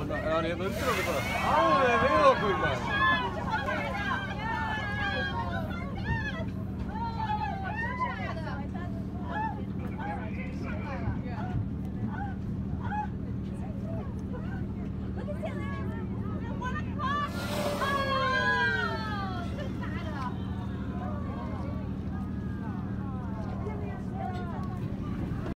hann hérna undir okkur bara. Alveg við okkur, maður.